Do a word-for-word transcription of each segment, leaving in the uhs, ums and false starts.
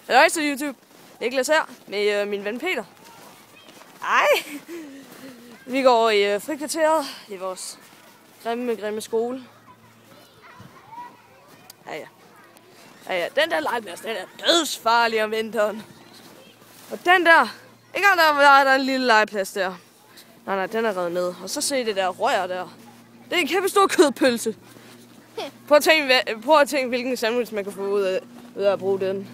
Hej til YouTube. Niklas her med øh, min ven Peter. Ej. Vi går i øh, frikvarteret i vores grimme, grimme skole. Ja, ja. Ja, ja. Den der legeplads, den er dødsfarlig om vinteren. Og den der, ikke engang der var der en lille legeplads der. Nej, nej, den er revet ned. Og så se det der rør der. Det er en kæmpe stor kødpølse. Prøv at tænke, prøv at tænke hvilken sandwich man kan få ud af, ud af at bruge den.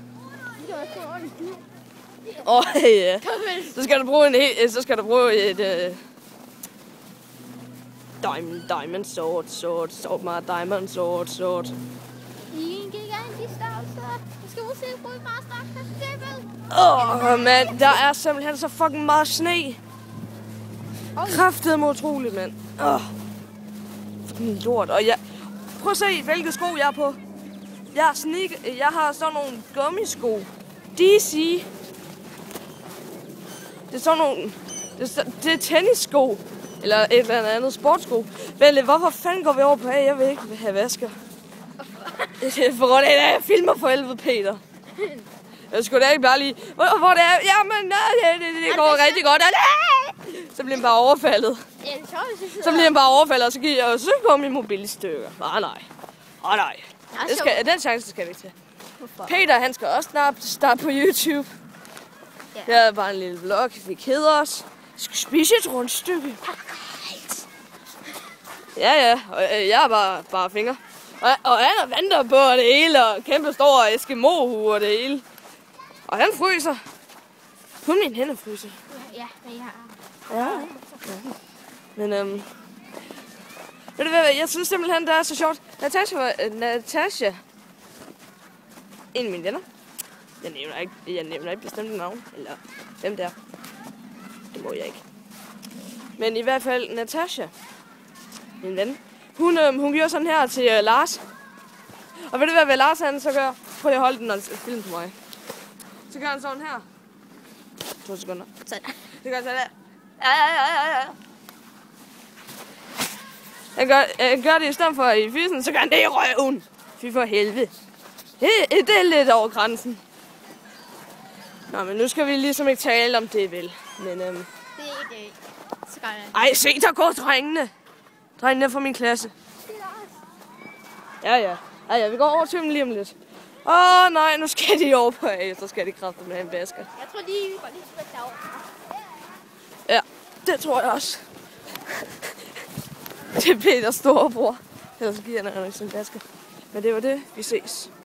Åh, oh, ja. Så skal du bruge en helt, så skal du bruge et uh, diamond, diamond sword, sword, sword, my diamond sword, sword. Åh, oh, mand, der er simpelthen så fucking meget sne. Kraftedeme utroligt, mand. Åh, oh. Fucking lort. Og jeg, prøv at se, hvilke sko jeg er på. Jeg har, sneak, jeg har sådan nogle gummisko. D C. Det er sådan nogle... Det er, det er tennissko. Eller et eller andet sportssko. Men hvorfor fanden går vi over på A? Jeg vil ikke have vasker. For grund af, at jeg filmer for helvede, Peter. Jeg skulle da ikke bare lige... Hvor, hvor det er... Jamen, nej, det, det, det går rigtig godt. Så bliver han bare overfaldet. Så bliver han bare overfaldet, og så giver jeg... Så går min mobil i stykker. Ah, nej. Ah, nej. Det skal, den chance skal vi ikke til. Peter, han skal også snart starte på YouTube. Ja. Det er bare en lille vlog. Vi keder os. Vi skal spise et rundstykke. Ja, ja. Og jeg er bare, bare fingre. Og, og han venter på det hele, og kæmpe stor Eskimo-hue og det hele. Og han fryser. Kun min hænder fryser. Ja, ja. Ja. Ja. Men øhm... ved du hvad, jeg synes simpelthen, det er så sjovt. Natasha, uh, Natasha. En af mine venner. Jeg nævner ikke, jeg nævner ikke bestemte navn. Eller hvem det er. Det må jeg ikke. Men i hvert fald Natasha. Min ven. Hun, øhm, hun gjorde sådan her til øh, Lars. Og ved du hvad, hvad Lars han så gør? Prøv lige at holde den og film på mig. Så gør han sådan her. To sekunder. Sådan. Så gør han sådan her. Ja, ja, ja, ja, ja. Han gør, han gør det i stedet for i fysen, så gør han det i røven. Fy for helvede. Det, det er lidt over grænsen. Nå, men nu skal vi ligesom ikke tale om det, vel. Men, øhm... Det er ikke det. Så gør jeg. Ej, se, der går drengene. Drengene fra min klasse. Ja, ja. Ja, ja, vi går over til dem lige om lidt. Åh, oh, nej, nu skal de over på A, så skal de kræfte med en basker. Jeg tror lige, vi går lige til derovre. Ja, det tror jeg også. Det er Peters storebror. Ellers giver han ikke sin basker. Men det var det. Vi ses.